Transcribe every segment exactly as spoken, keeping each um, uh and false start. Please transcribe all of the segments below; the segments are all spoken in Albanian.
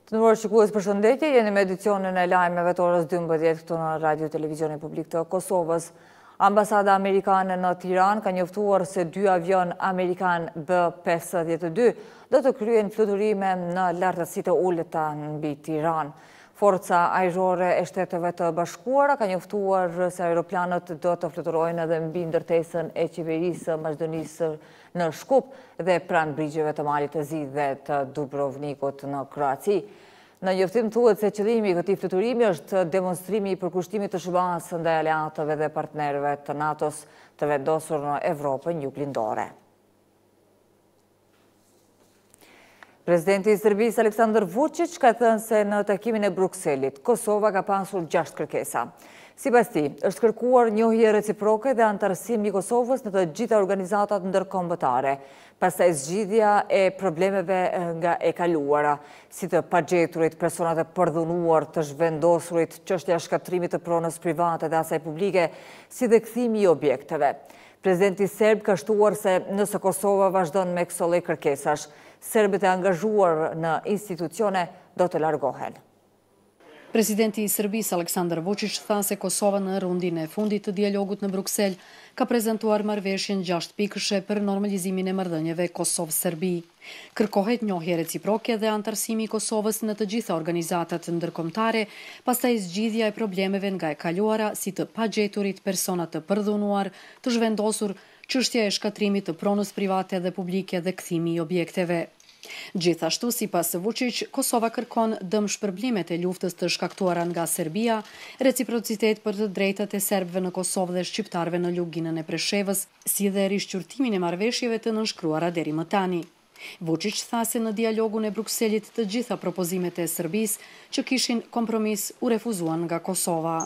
Të nderuar shikues, përshëndetje, jeni me edicionin e lajmeve të orës dymbëdhjetë këtu në Radio Televizionin Publik të Kosovës. Ambasada amerikane në Tiranë ka njoftuar se dy avion amerikan B pesëdhjetë e dy do të kryen fluturime në lartësitë e ulëta mbi Tiranë. Forca ajrore e Shteteve të Bashkuara ka njoftuar se aeroplanët do të fluturojnë edhe mbi ndërtesën e qeverisë së Maqedonisë në Shkup dhe pranë brigjeve të Malit të Zi dhe të Dubrovnikut në Kroaci. Në njoftim thuhet se qëllimi i këtij fluturimi është demonstrimi i përkushtimit të SBA-s ndaj aleatëve dhe partnerëve të NATO-s të vendosur në Evropën juglindore. Presidenti i Serbisë Aleksandar Vučić ka thënë se në takimin e Brukselit, Kosova ka pasur gjashtë kërkesa. Sipas tij, është kërkuar njohje reciproke dhe antarësim i Kosovës në të gjitha organizatat ndërkombëtare, pastaj zgjidhja e problemeve nga e kaluara, si të pagjeturit, personat e përdhunuar, të zhvendosurit, çështja e shkatrimit të pronës private dhe asaj publike, si dhe kthimi i objekteve. Presidenti serb ka shtuar se nëse Kosova vazhdon me këto lloj kërkesash, serbët e angazhuar në institucione do të largohen. Presidenti i Serbisë Aleksandar Vučić tha se Kosova në rundin e fundit të dialogut në Bruksel ka prezantuar marrëveshjen gjashtë pikëshe për normalizimin e marrëdhënieve Kosovë-Serbi. Kërkohet njohje reciproke dhe antarësimi i Kosovës në të gjitha organizatat ndërkombëtare, pastaj zgjidhja e problemeve nga e kaluara, si të pagjeturit, persona të përdhunuar, të zhvendosur, çështja e shkatrimit të pronës private dhe publike dhe kthimi i objekteve. Gjithashtu, sipas Vučić, Kosova kërkon dëm shpërblimet e luftës të shkaktuara nga Serbia, reciprocitet për të drejtat e serbëve në Kosovë dhe shqiptarëve në luginën e Preshevës, si dhe rishqyrtimin e marrëveshjeve të nënshkruara deri më tani. Vučić tha se në dialogun e Brukselit të gjitha propozimet e Serbisë që kishin kompromis u refuzuan nga Kosova.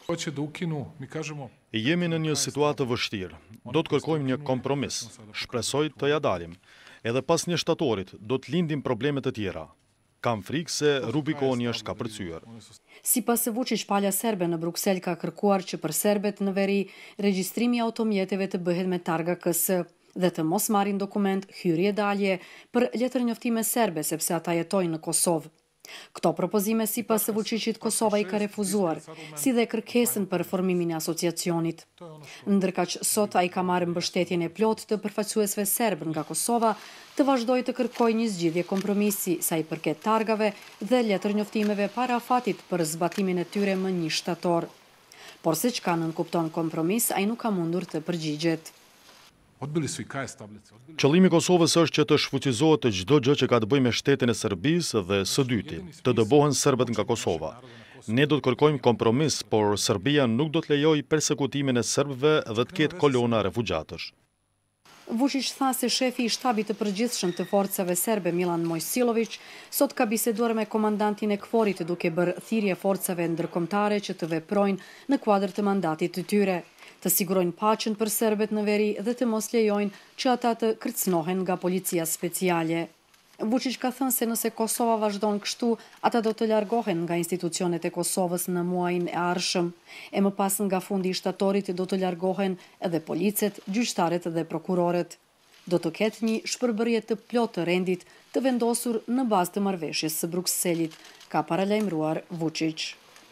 Jemi në një situatë vështirë. Do të kërkojmë një kompromis. Shpresoj të ja dalim. Edhe pas një shtatorit do të lindim probleme të tjera. Kam frikë se Rubikoni është ka përcyer. Sipas Vučić, palja serbe në Bruksel ka kërkuar që për serbet në veri regjistrimi i automjeteve të bëhet me targa K S dhe të mos marrin dokument hyrje dalje për letërnjoftime serbe sepse ata jetojnë në Kosovë. Këto propozime sipas Vučićit Kosova i ka refuzuar, si dhe kërkesën për formimin e asociacionit. Ndërkaq sot ai ka marrë mbështetjen e plotë të përfaqësuesve serb nga Kosova të vazhdojë të kërkojë një zgjidhje kompromisi sa i përket targave dhe letërnjoftimeve para afatit për zbatimin e tyre më një shtator. Por se çka nënkupton kompromis, ai nuk ka mundur të përgjigjet. Qëllimi i Kosovës është që të shfuqizohet çdo gjë që ka të bëjë me shtetin e Serbisë dhe së dyti, të dëbohen serbët nga Kosova. Ne do të kërkojmë kompromis, por Serbia nuk do të lejojë persekutimin e serbëve dhe të ketë kolona refugjatësh. Vučić tha se shefi i shtabit të përgjithshëm të forcave serbe Milan Mojsilović sot ka biseduar me komandantin e KFOR-it duke bërë thirrje forcave ndërkombëtare që të veprojnë në kuadër të mandatit të tyre, të sigurojnë paqen për serbet në veri dhe të mos lejojnë që ata të kërcënohen nga policia speciale. Vučić ka thënë se nëse Kosova vazhdon kështu, ata do të largohen nga institucionet e Kosovës në muajin e ardhshëm, e më pas nga fundi i shtatorit do të largohen edhe policet, gjyqtarët dhe prokurorët. Do të ketë një shpërbërje të plotë të rendit të vendosur në bazë të marrëveshjes së Brukselit, ka paralajmëruar Vučić.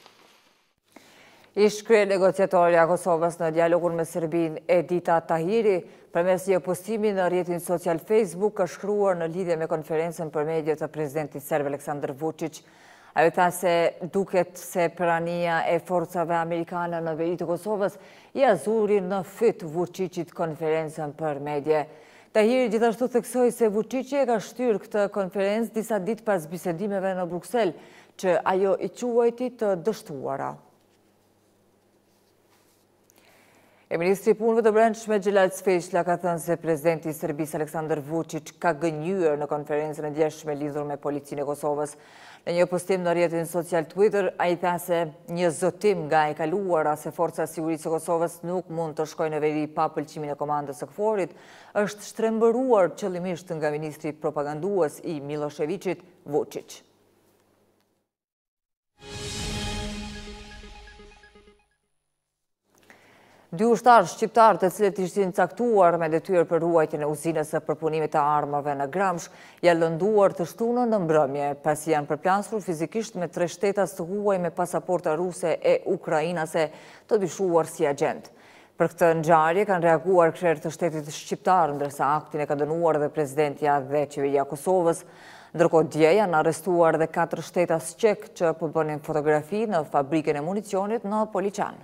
Ish krye negociatorja e Kosovës në dialogun me Serbinë Edita Tahiri, përmes një postimi në rrjetin social Facebook, ka shkruar në lidhje me konferencën për media të presidentit serb Aleksandar Vučić. Ajo tha se duket se prania e forcave amerikane në veri të Kosovës i azuri në fyt Vučićit konferencën për media. Tahiri gjithashtu theksoi se Vučići e ka shtyrë këtë konferencë disa ditë pas bisedimeve në Bruksel, që ajo i quajti të dështuara. E Ministri i Punëve të Brendshme Xhelal Cveçla ka thënë se presidenti i Serbisë Aleksandar Vučić ka gënjur në konferencën e djeshme lidhur me policinë e Kosovës. Në një postim në rrjetin social Twitter, ai tha se një zotim nga e kaluara se forca e sigurisë së Kosovës nuk mund të shkojnë në veri pa pëlqimin e komandës së KFOR-it është shtrembëruar qëllimisht nga ministri propagandues i Miloševićit, Vučić. Dy ushtarë shqiptarë të cilët ishin caktuar me detyrë për ruajtjen e uzinës së përpunimit të armëve në Gramsh, janë lënduar të shtunën në mbrëmje, pasi janë përplasur fizikisht me tre shtetas të huaj me pasaporta ruse e ukrainase të dyshuar si agent. Për këtë ngjarje kanë reaguar krerët të shtetit shqiptar, ndërsa aktin e ka dënuar dhe presidentja dhe qeveria e Kosovës. Ndërkohë dje janë arrestuar dhe katër shtetas çek që po bënin fotografi në fabrikën e municionit në Poliçan.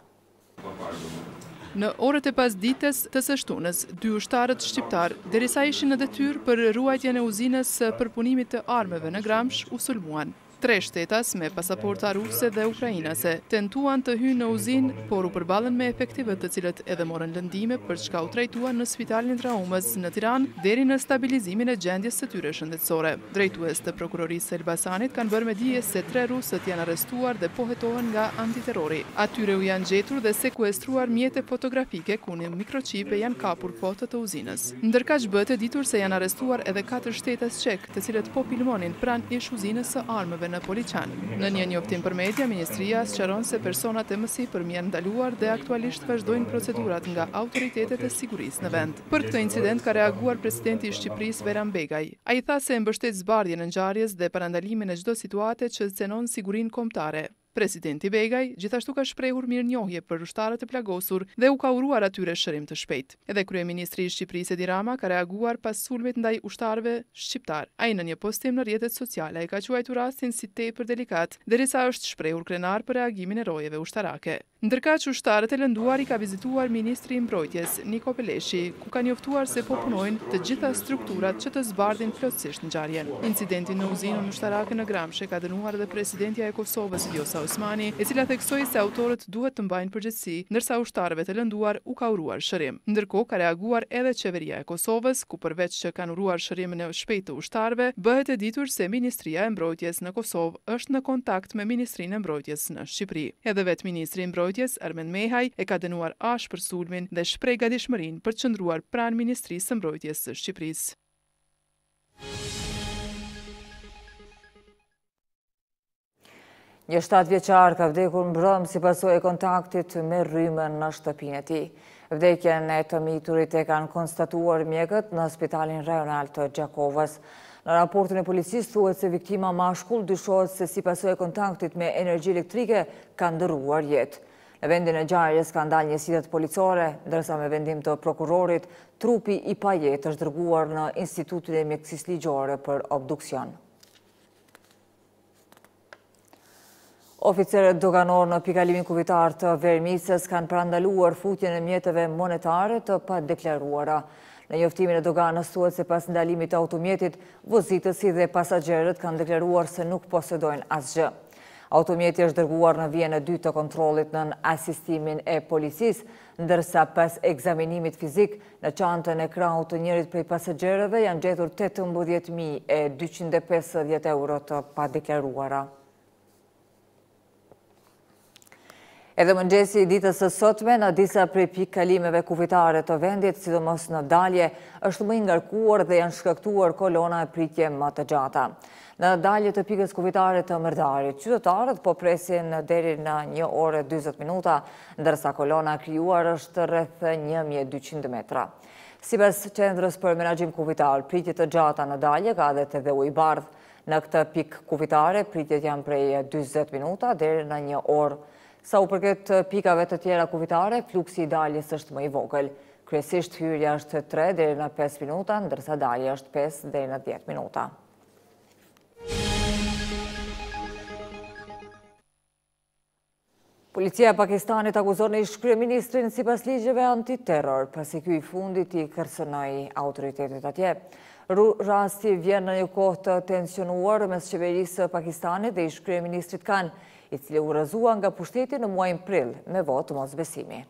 Në orët e pasdites të së shtunës, dy ushtarët shqiptar, derisa ishin në detyrë për ruajtjen e uzinës së përpunimit të armëve në Gramsh, u sulmuan. Tre shtetas me pasaporta ruse dhe ukrainase tentuan të hynë në uzinë, por u përballën me efektive të cilët edhe morën lëndime për çka u trajtuan në Spitalin Traumës në Tiranë deri në stabilizimin e gjendjes së tyre shëndetësore. Drejtues të prokurorisë së Elbasanit kanë bërë me dije se tre rusët janë arrestuar dhe pohetohen nga antiterrori. Atyre u janë gjetur dhe sekuestruar mjete fotografike ku në mikroqipe janë kapur foto të uzinës. Ndërkaq bëhet e ditur se janë arrestuar edhe katër shtetas çek, të cilët po filmonin pranë ish uzinës së armëve në Poliçan. Në një njoftim për media, Ministria sqaron se personat e mësipërmi janë ndaluar dhe aktualisht vazhdojnë procedurat nga autoritetet e sigurisë në vend. Për këtë incident ka reaguar presidenti i Shqipërisë Beram Begaj. Ai tha se mbështet zbardhjen e ngjarjes dhe parandalimin e çdo situate që cenon sigurinë kombëtare. Presidenti Begaj gjithashtu ka shprehur mirënjohje për ushtarët e plagosur dhe u ka uruar atyre shërim të shpejtë. Edhe kryeministri i Shqipërisë Edi Rama ka reaguar pas sulmit ndaj ushtarëve shqiptar. Ai në një postim në rrjetet sociale ka quajtur rastin si tepër delikat, derisa është shprehur krenar për reagimin e rojeve ushtarake. Ndërkaq ushtarët e lënduar i ka vizituar ministri i mbrojtjes Niko Peleshi, ku ka njoftuar se po punojnë të gjitha strukturat që të zbardhin plotësisht ngjarjen. Incidentin në uzinën ushtarake në Gramsh ka dënuar edhe presidentja e Kosovës Vjosa Osmani, e cila theksoi se autorët duhet të mbajnë përgjegjësi, ndërsa ushtarëve të lënduar u ka uruar shërim. Ndërkohë ka reaguar edhe qeveria e Kosovës, ku përveç që kanë uruar shërimin e shpejtë të ushtarëve, bëhet e ditur se Ministria e Mbrojtjes në Kosovë është në kontakt me Ministrinë e Mbrojtjes në Shqipëri. Edhe vetë ministri i Mbrojtjes Armen Mehaj e ka dënuar ashpër sulmin dhe shpreh gatishmërinë për të qëndruar pranë Ministrisë së Mbrojtjes së Shqipërisë. Një shtatë vjeçar ka vdekur mbrëm si pasojë e kontaktit me rrymën në shtëpinë e tij. Vdekjen e të miturit e kanë konstatuar mjekët në Spitalin Rajonal të Gjakovës. Në raportin e policisë thuhet se viktima mashkull dyshohet se si pasojë e kontaktit me energji elektrike ka ndërruar jetë. Në vendin e ngjarjes ka ndalë njësitë policore, ndërsa me vendim të prokurorit, trupi i pajetë është dërguar në Institutin e Mjekësisë Ligjore për obduksion. Oficerët doganor në pikalimin kuvitar të Vermicës kanë parandaluar futjen e mjeteve monetare të padeklaruara. Në njoftimin e doganës thuhet se pas ndalimit të automjetit, vozitësi dhe pasagerët kanë deklaruar se nuk posedojnë asgjë. Automjeti është dërguar në vijën e dytë të kontrollit nën asistimin e policisë, ndërsa pas ekzaminimit fizik në çantën e krahut të njërit prej pasagerëve janë gjetur tetëmbëdhjetë mijë e dyqind e pesëdhjetë euro të padeklaruara. Edhe mëngjesi i ditës së sotme në disa prej pikëkalimeve kufitare të vendit, sidomos në dalje, është më i ngarkuar dhe janë shkaktuar kolona e pritje më të gjata. Në dalje të pikës kufitare të Mërdarit, qytetarët po presin deri në një orë e dyzet minuta, ndërsa kolona krijuar është rreth një mijë e dyqind metra. Sipas qendrës për menaxhim kufitar, pritje të gjata në dalje ka edhe të dhe ujë bardh. Në këtë pikë kufitare, pritjet janë prej dyzet minuta deri në një orë. Sa u përket pikave të tjera kufitare, fluksi i daljes është më i vogël. Kryesisht hyrja është tre deri në pesë minuta, ndërsa dalja është pesë deri në dhjetë minuta. Policia e Pakistanit akuzon ish-kryeministrin sipas ligjeve antiterror, pasi ky i fundit i kërcënoi autoritetet atje. Rasti vjen në një kohë të tensionuar mes qeverisë së Pakistanit dhe ish-kryeministrit Khan, i cili u rrëzua nga pushteti në muajin prill me votë mosbesimi.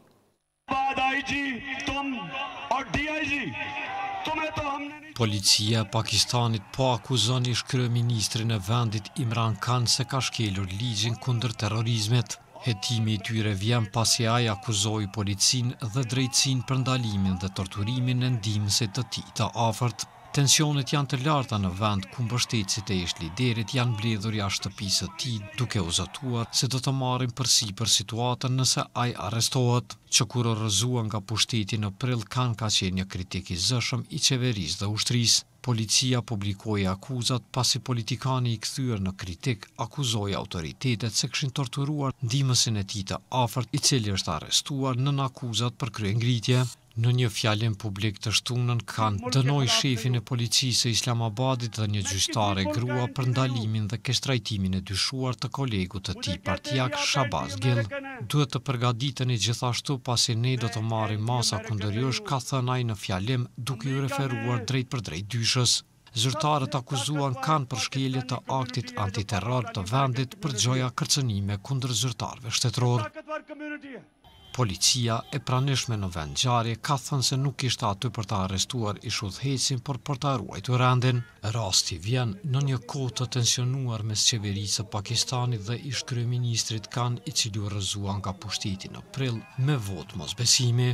Policia e Pakistanit po akuzon ish-kryeministrin e vendit Imran Khan se ka shkelur ligjin kundër terrorizmit. Hetimi i tyre vjen pasi ai akuzoi policinë dhe drejtsinë për ndalimin dhe torturimin e ndihmësit të tij të afërt. Tensionet janë të larta në vend ku mbështetësit e ish liderit janë mbledhur jashtë shtëpisë së tij duke u zatuar se do të marrin përsipër situatën nëse ai arrestohet. Që kur u rrëzua nga pushteti në prill kanë ka qenë një kritik i zëshëm i qeverisë dhe ushtrisë. Policia publikoi akuzat pasi politikani i kthyer në kritik akuzoi autoritetet se kishin torturuar ndihmësin e tij të afërt i cili është arrestuar nën akuzat për kryengritje. Në një fjalim publik të shtunën kanë dënoi shefin e policisë së Islamabadit dhe një gjyqtare grua për ndalimin dhe keqtrajtimin e dyshuar të kolegut të tij partijak Shabaz Gill. Duhet të përgatiteni gjithashtu pasi ne do të marrim masa kundër jush, ka thënë ai në fjalim duke u referuar drejt për drejt dyshës. Zyrtarët akuzuan kanë për shkelje të aktit antiterror të vendit për gjoja kërcënime kundër zyrtarëve shtetëror. Policia e pranishme në vend ngjarje ka thënë se nuk ishte aty për të arrestuar ish udhëhecin, por për të ruajtur rendin. Rasti vjen në një kohë të tensionuar mes qeverisë së Pakistanit dhe ish kryeministrit Khan, i cili u rrëzua nga pushteti në prill me votë mosbesimi.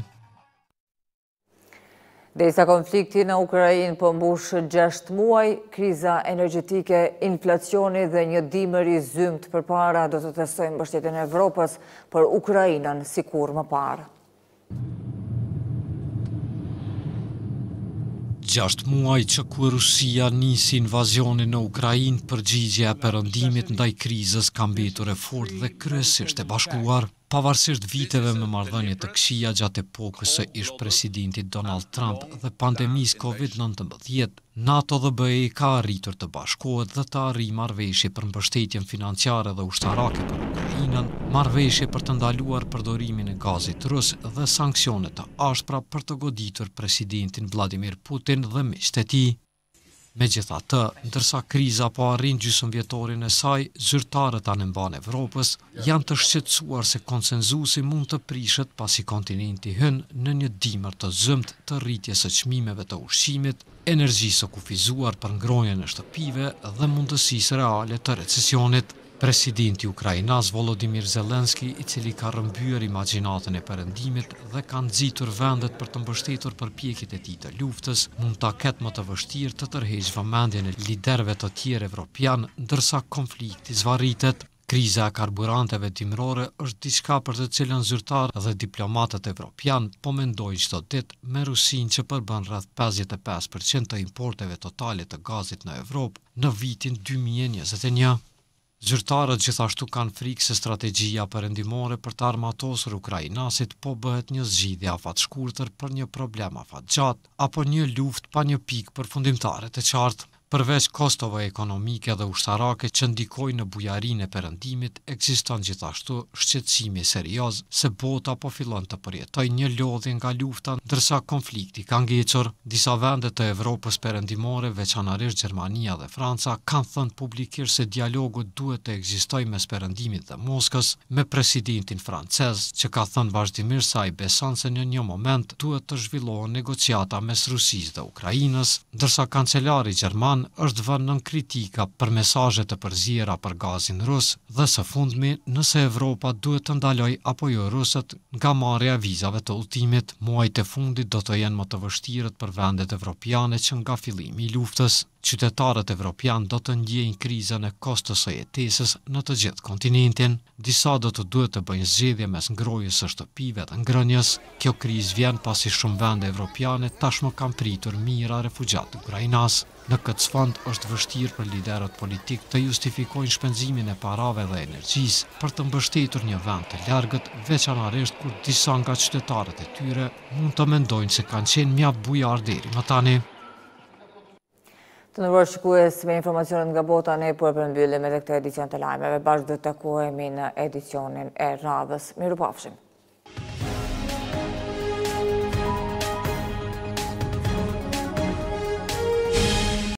Derisa konflikti në Ukrainë po mbush gjashtë muaj, kriza energjetike, inflacioni dhe një dimër i zymt përpara do të testojnë mbështetjen e Evropës për Ukrainën sikur më parë. Gjashtë muaj që kur Rusia nisi invazionin në Ukrainë, përgjigjja e perëndimit ndaj krizës ka mbetur e fortë dhe kryesisht e bashkuar. Pavarësisht viteve me marrëdhënie të këqija gjatë epokës së ish presidentit Donald Trump dhe pandemisë Covid nëntëmbëdhjetë, NATO dhe B E ka arritur të bashkohet dhe të arrijë marrëveshje për mbështetjen financiare dhe ushtarake për Ukrainën, marrëveshje për të ndaluar përdorimin e gazit rus dhe sanksione të ashpra për të goditur presidentin Vladimir Putin dhe miqtë e tij. Megjithatë, ndërsa kriza po arrin gjysmëvjetorin e saj, zyrtarët anë Evropës janë të shqetësuar se konsenzusi mund të prishet pasi kontinenti hyn në një dimër të zymt të rritjes së çmimeve të ushqimit, energjisë së kufizuar për ngrohjen e shtëpive dhe mundësisë reale të recesionit. Presidenti ukrainas Volodymyr Zelensky, i cili ka rrëmbyer imagjinatën e perëndimit dhe ka nxitur vendet për të mbështetur përpjekjet e tij të luftës, mund ta ketë më të vështirë të tërheqë vëmendjen e liderëve të tjerë evropian, ndërsa konflikti zvarritet. Kriza e karburanteve dimrore është diçka për të cilën zyrtarë dhe diplomatët evropian po mendojnë çdo ditë, me Rusinë që përbën rreth pesëdhjetë e pesë përqind të importeve totale të gazit në Evropë në vitin dy mijë e njëzet e një. Zyrtarët gjithashtu kanë frikë se strategjia perëndimore për të armatosur ukrainasit po bëhet një zgjidhje afatshkurtër për një problem afatgjatë apo një luftë pa një pikë përfundimtare të qartë. Përveç kostove ekonomike dhe ushtarake që ndikojnë në bujarinë e perëndimit, ekziston gjithashtu shqetësimi serioz se bota po fillon të përjetojë një lodhje nga lufta ndërsa konflikti ka ngecur. Disa vende të Evropës perëndimore, veçanërisht Gjermania dhe Franca, kanë thënë publikisht se dialogu duhet të ekzistojë mes perëndimit dhe Moskës, me presidentin francez që ka thënë vazhdimisht se ai beson se në një moment duhet të zhvillohen negociata mes Rusisë dhe Ukrainës, ndërsa kancelari gjerman është vënë nën kritika për mesazhe të përziera për gazin rus dhe së fundmi nëse Evropa duhet të ndaloj apo jo rusët nga marrja e vizave të udhëtimit. Muajt e fundit do të jenë më të vështirët për vendet evropiane që nga fillimi i luftës. Qytetarët evropian do të ndjejnë krizën e kostos së jetesës në të gjithë kontinentin. Disa do të duhet të bëjnë zgjedhje mes ngrohjes së shtëpive dhe ngrënies. Kjo krizë vjen pasi shumë vende evropiane tashmë kanë pritur mijëra refugjat ukrainas. Në këtë sfond është vështirë për liderët politik të justifikojnë shpenzimin e parave dhe energjisë për të mbështetur një vend të largët, veçanërisht kur disa nga qytetarët e tyre mund të mendojnë se kanë qenë mjaft bujar deri më tani. Të nderuar shikues, me informacionet nga bota ne po e përmbyllim edhe këtë edicion të lajmeve. Bashkë do të takohemi në edicionin e radhës. Mirupafshim.